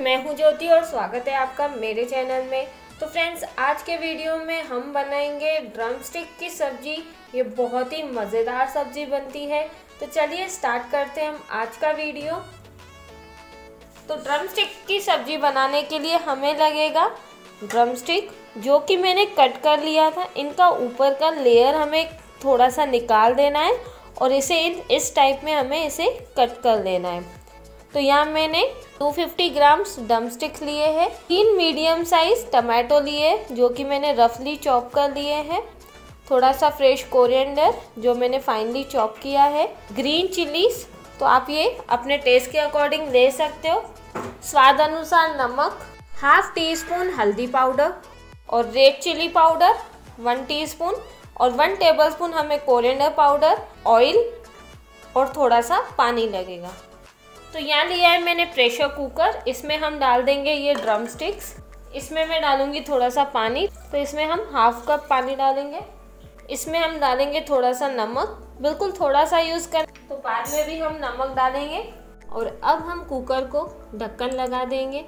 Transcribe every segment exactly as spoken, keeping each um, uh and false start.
मैं हूं ज्योति और स्वागत है आपका मेरे चैनल में। तो फ्रेंड्स, आज के वीडियो में हम बनाएंगे ड्रम स्टिक की सब्जी। ये बहुत ही मज़ेदार सब्जी बनती है। तो चलिए स्टार्ट करते हैं हम आज का वीडियो। तो ड्रम स्टिक की सब्जी बनाने के लिए हमें लगेगा ड्रम स्टिक, जो कि मैंने कट कर लिया था। इनका ऊपर का लेयर हमें थोड़ा सा निकाल देना है और इसे इस टाइप में हमें इसे कट कर लेना है। तो यहाँ मैंने दो सौ पचास ग्राम्स ड्रम स्टिक्स लिए हैं। तीन मीडियम साइज टमाटो लिए जो कि मैंने रफली चॉप कर लिए हैं। थोड़ा सा फ्रेश कोरिएंडर जो मैंने फाइनली चॉप किया है। ग्रीन चिलीज तो आप ये अपने टेस्ट के अकॉर्डिंग ले सकते हो। स्वाद अनुसार नमक, हाफ टी स्पून हल्दी पाउडर और red chilli powder one teaspoon और वन टेबलस्पून हमें कोरिएंडर पाउडर, ऑयल और थोड़ा सा पानी लगेगा। तो यहाँ लिया है मैंने प्रेशर कुकर। इसमें हम डाल देंगे ये ड्रम स्टिक्स। इसमें मैं डालूंगी थोड़ा सा पानी। तो इसमें हम हाफ कप पानी डालेंगे। इसमें हम डालेंगे थोड़ा सा नमक, बिल्कुल थोड़ा सा यूज़ कर, तो बाद में भी हम नमक डालेंगे। और अब हम कुकर को ढक्कन लगा देंगे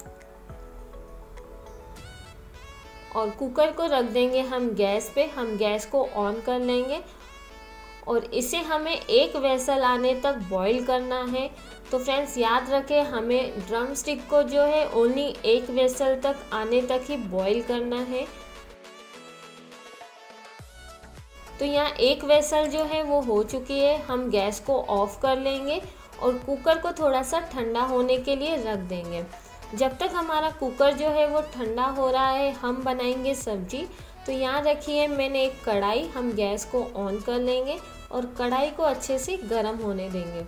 और कुकर को रख देंगे हम गैस पे। हम गैस को ऑन कर लेंगे और इसे हमें एक वेसल आने तक बॉईल करना है। तो फ्रेंड्स, याद रखें, हमें ड्रम स्टिक को जो है ओनली एक वेसल तक आने तक ही बॉईल करना है। तो यहाँ एक वेसल जो है वो हो चुकी है। हम गैस को ऑफ कर लेंगे और कुकर को थोड़ा सा ठंडा होने के लिए रख देंगे। जब तक हमारा कुकर जो है वो ठंडा हो रहा है, हम बनाएंगे सब्जी। तो यहाँ रखिए मैंने एक कढ़ाई। हम गैस को ऑन कर लेंगे और कढ़ाई को अच्छे से गर्म होने देंगे।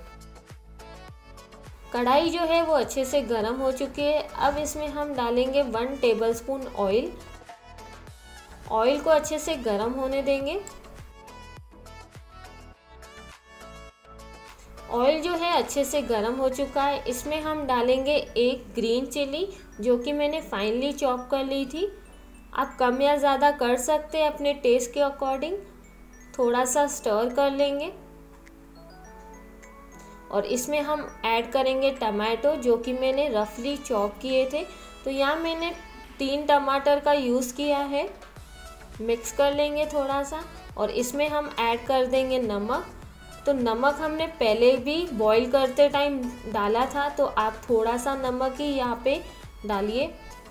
कढ़ाई जो है वो अच्छे से गर्म हो चुकी है। अब इसमें हम डालेंगे वन टेबलस्पून ऑयल। ऑयल को अच्छे से गर्म होने देंगे। ऑयल जो है अच्छे से गर्म हो चुका है। इसमें हम डालेंगे एक ग्रीन चिली जो कि मैंने फाइनली चॉप कर ली थी। आप कम या ज़्यादा कर सकते हैं अपने टेस्ट के अकॉर्डिंग। थोड़ा सा स्टर कर लेंगे और इसमें हम ऐड करेंगे टमाटो जो कि मैंने रफली चॉप किए थे। तो यहाँ मैंने तीन टमाटर का यूज़ किया है। मिक्स कर लेंगे थोड़ा सा और इसमें हम ऐड कर देंगे नमक। तो नमक हमने पहले भी बॉईल करते टाइम डाला था, तो आप थोड़ा सा नमक ही यहाँ पे डालिए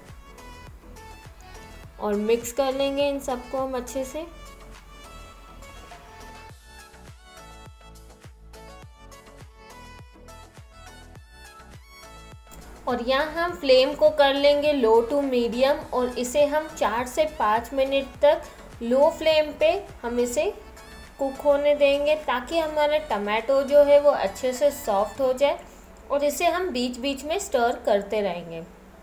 और मिक्स कर लेंगे इन सबको हम अच्छे से। और यहाँ हम फ्लेम को कर लेंगे लो टू मीडियम और इसे हम चार से पाँच मिनट तक लो फ्लेम पे हम इसे कुक होने देंगे, ताकि हमारा टमाटो जो है वो अच्छे से सॉफ्ट हो जाए। और इसे हम बीच बीच में स्टर करते रहेंगे।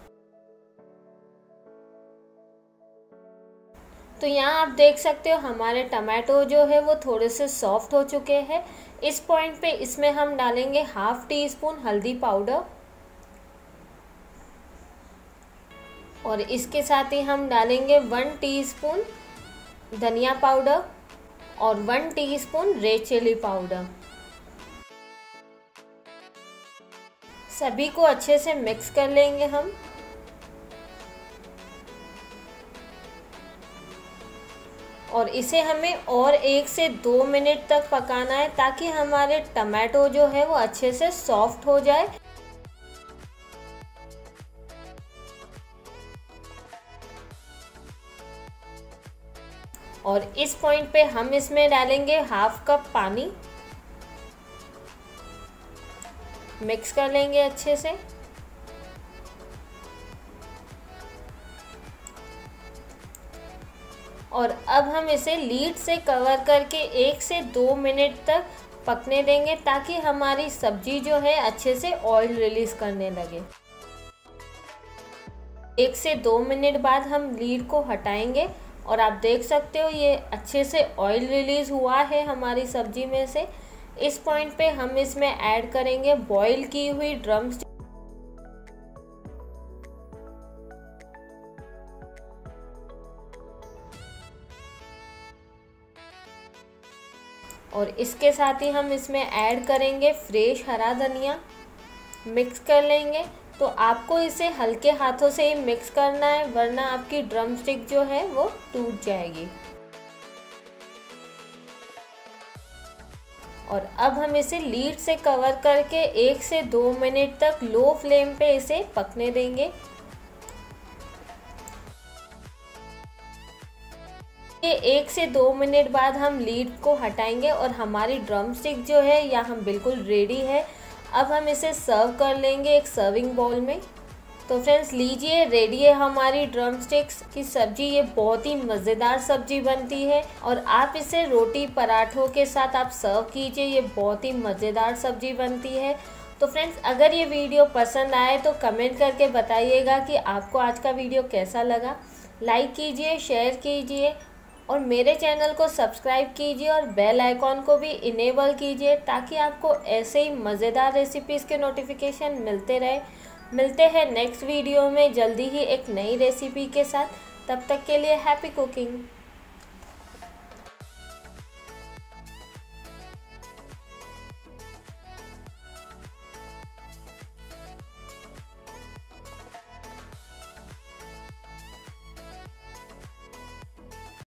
तो यहाँ आप देख सकते हो हमारे टमाटो जो है वो थोड़े से सॉफ्ट हो चुके हैं। इस पॉइंट पे इसमें हम डालेंगे हाफ टी स्पून हल्दी पाउडर और इसके साथ ही हम डालेंगे वन टीस्पून धनिया पाउडर और one teaspoon red chilli powder. सभी को अच्छे से मिक्स कर लेंगे हम। और इसे हमें और एक से दो मिनट तक पकाना है, ताकि हमारे टमाटो जो है वो अच्छे से सॉफ्ट हो जाए। और इस पॉइंट पे हम इसमें डालेंगे हाफ कप पानी। मिक्स कर लेंगे अच्छे से। और अब हम इसे लीड से कवर करके एक से दो मिनट तक पकने देंगे, ताकि हमारी सब्जी जो है अच्छे से ऑयल रिलीज करने लगे। एक से दो मिनट बाद हम लीड को हटाएंगे और आप देख सकते हो ये अच्छे से ऑयल रिलीज हुआ है हमारी सब्जी में से। इस पॉइंट पे हम इसमें ऐड करेंगे बॉईल की हुई ड्रम स्टिक और इसके साथ ही हम इसमें ऐड करेंगे फ्रेश हरा धनिया। मिक्स कर लेंगे तो आपको इसे हल्के हाथों से ही मिक्स करना है, वरना आपकी ड्रम स्टिक जो है वो टूट जाएगी। और अब हम इसे लीड से कवर करके एक से दो मिनट तक लो फ्लेम पे इसे पकने देंगे। ये एक से दो मिनट बाद हम लीड को हटाएंगे और हमारी ड्रम स्टिक जो है यहाँ बिल्कुल रेडी है। अब हम इसे सर्व कर लेंगे एक सर्विंग बाउल में। तो फ्रेंड्स लीजिए, रेडी है हमारी ड्रम स्टिक्स की सब्जी। ये बहुत ही मज़ेदार सब्जी बनती है और आप इसे रोटी पराठों के साथ आप सर्व कीजिए, ये बहुत ही मज़ेदार सब्जी बनती है। तो फ्रेंड्स अगर ये वीडियो पसंद आए तो कमेंट करके बताइएगा कि आपको आज का वीडियो कैसा लगा। लाइक कीजिए, शेयर कीजिए और मेरे चैनल को सब्सक्राइब कीजिए और बेल आइकॉन को भी इनेबल कीजिए, ताकि आपको ऐसे ही मज़ेदार रेसिपीज़ के नोटिफिकेशन मिलते रहे। मिलते हैं नेक्स्ट वीडियो में जल्दी ही एक नई रेसिपी के साथ। तब तक के लिए हैप्पी कुकिंग।